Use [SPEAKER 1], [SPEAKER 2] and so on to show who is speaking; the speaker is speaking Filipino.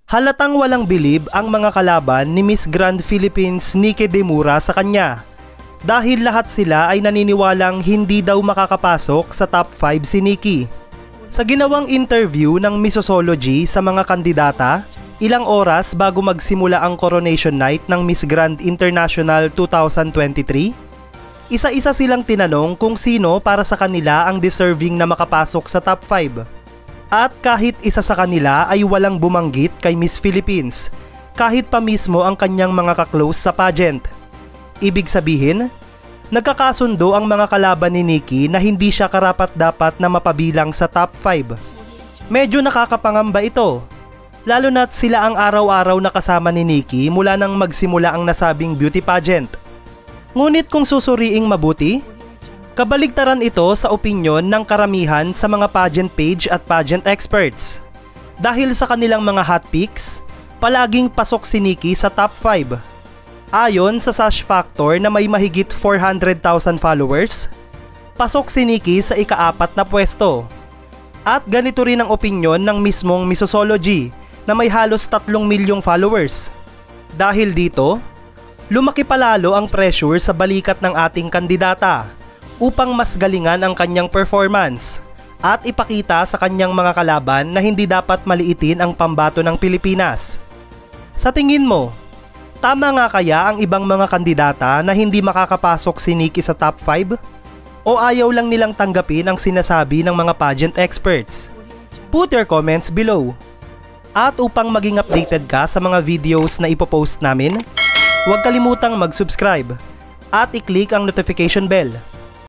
[SPEAKER 1] Halatang walang bilib ang mga kalaban ni Miss Grand Philippines Nikki Demura sa kanya. Dahil lahat sila ay naniniwalang hindi daw makakapasok sa top 5 si Nikki. Sa ginawang interview ng Missosology sa mga kandidata, ilang oras bago magsimula ang coronation night ng Miss Grand International 2023, isa-isa silang tinanong kung sino para sa kanila ang deserving na makapasok sa top 5. At kahit isa sa kanila ay walang bumanggit kay Miss Philippines, kahit pa mismo ang kanyang mga kaklose sa pageant. Ibig sabihin, nagkakasundo ang mga kalaban ni Nikki na hindi siya karapat-dapat na mapabilang sa top 5. Medyo nakakapangamba ito, lalo na't sila ang araw-araw na kasama ni Nikki mula nang magsimula ang nasabing beauty pageant. Ngunit kung susuriing mabuti, kabaligtaran ito sa opinyon ng karamihan sa mga pageant page at pageant experts. Dahil sa kanilang mga hot picks, palaging pasok si Nikki sa top 5. Ayon sa Sash Factor na may mahigit 400,000 followers, pasok si Nikki sa ika-4 na pwesto. At ganito rin ang opinyon ng mismong Missosology na may halos 3 milyong followers. Dahil dito, lumaki palalo ang pressure sa balikat ng ating kandidata upang mas galingan ang kanyang performance at ipakita sa kanyang mga kalaban na hindi dapat maliitin ang pambato ng Pilipinas. Sa tingin mo, tama nga kaya ang ibang mga kandidata na hindi makakapasok si Nikki sa top 5? O ayaw lang nilang tanggapin ang sinasabi ng mga pageant experts? Put your comments below. At upang maging updated ka sa mga videos na ipopost namin, huwag kalimutang mag-subscribe at i-click ang notification bell